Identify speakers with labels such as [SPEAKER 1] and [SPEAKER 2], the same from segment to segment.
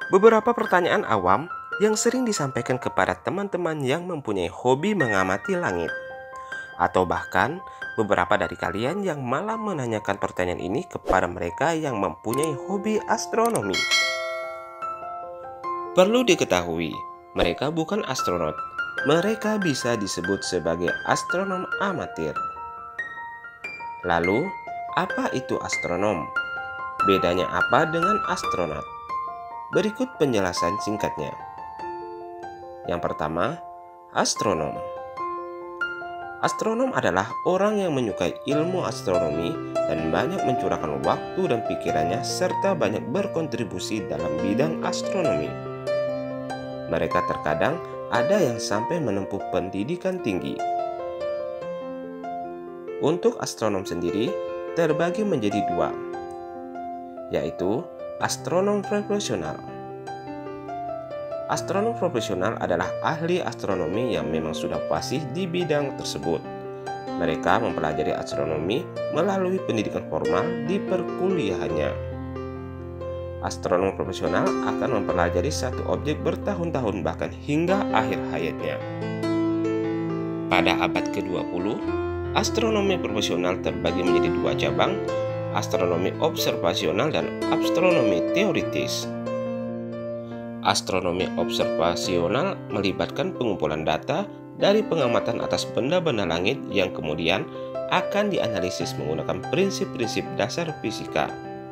[SPEAKER 1] Beberapa pertanyaan awam yang sering disampaikan kepada teman-teman yang mempunyai hobi mengamati langit. Atau bahkan beberapa dari kalian yang malah menanyakan pertanyaan ini kepada mereka yang mempunyai hobi astronomi. Perlu diketahui, mereka bukan astronot. Mereka bisa disebut sebagai astronom amatir. Lalu, apa itu astronom? Bedanya apa dengan astronot? Berikut penjelasan singkatnya. Yang pertama, astronom. Astronom adalah orang yang menyukai ilmu astronomi dan banyak mencurahkan waktu dan pikirannya serta banyak berkontribusi dalam bidang astronomi. Mereka terkadang ada yang sampai menempuh pendidikan tinggi. Untuk astronom sendiri terbagi menjadi dua, yaitu astronom profesional. Astronom profesional adalah ahli astronomi yang memang sudah fasih di bidang tersebut. Mereka mempelajari astronomi melalui pendidikan formal di perkuliahannya. Astronom profesional akan mempelajari satu objek bertahun-tahun bahkan hingga akhir hayatnya. Pada abad ke-20, astronomi profesional terbagi menjadi dua cabang, astronomi observasional dan astronomi teoritis. Astronomi observasional melibatkan pengumpulan data dari pengamatan atas benda-benda langit yang kemudian akan dianalisis menggunakan prinsip-prinsip dasar fisika.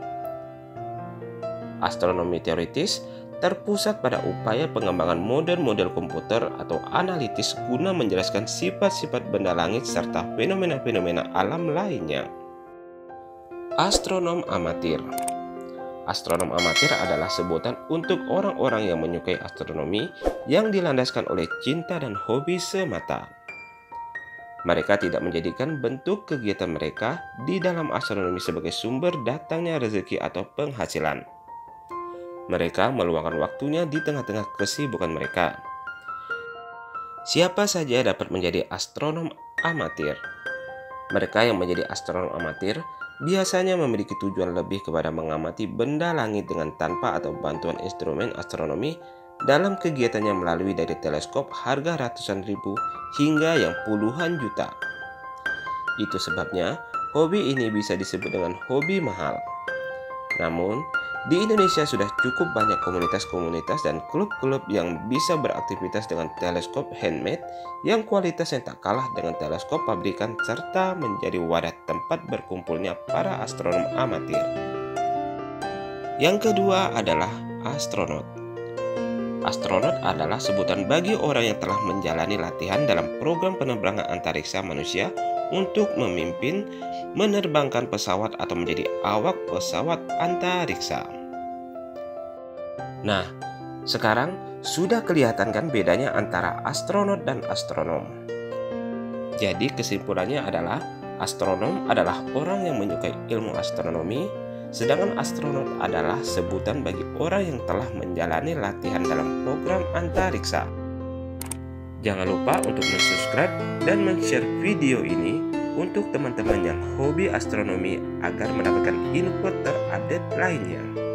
[SPEAKER 1] Astronomi teoritis terpusat pada upaya pengembangan model-model komputer atau analitis guna menjelaskan sifat-sifat benda langit serta fenomena-fenomena alam lainnya. Astronom amatir. Astronom amatir adalah sebutan untuk orang-orang yang menyukai astronomi yang dilandaskan oleh cinta dan hobi semata. Mereka tidak menjadikan bentuk kegiatan mereka di dalam astronomi sebagai sumber datangnya rezeki atau penghasilan. Mereka meluangkan waktunya di tengah-tengah kesibukan mereka. Siapa saja dapat menjadi astronom amatir. Mereka yang menjadi astronom amatir biasanya memiliki tujuan lebih kepada mengamati benda langit dengan tanpa atau bantuan instrumen astronomi dalam kegiatannya melalui dari teleskop harga ratusan ribu hingga yang puluhan juta. Itu sebabnya hobi ini bisa disebut dengan hobi mahal. Namun, di Indonesia sudah cukup banyak komunitas-komunitas dan klub-klub yang bisa beraktivitas dengan teleskop handmade yang kualitasnya tak kalah dengan teleskop pabrikan serta menjadi wadah tempat berkumpulnya para astronom amatir. Yang kedua adalah astronot. Astronot adalah sebutan bagi orang yang telah menjalani latihan dalam program penerbangan antariksa manusia untuk memimpin, menerbangkan pesawat atau menjadi awak pesawat antariksa. Nah, sekarang sudah kelihatan kan bedanya antara astronot dan astronom. Jadi kesimpulannya adalah astronom adalah orang yang menyukai ilmu astronomi, sedangkan astronot adalah sebutan bagi orang yang telah menjalani latihan dalam program antariksa. Jangan lupa untuk subscribe dan share video ini untuk teman-teman yang hobi astronomi agar mendapatkan info terupdate lainnya.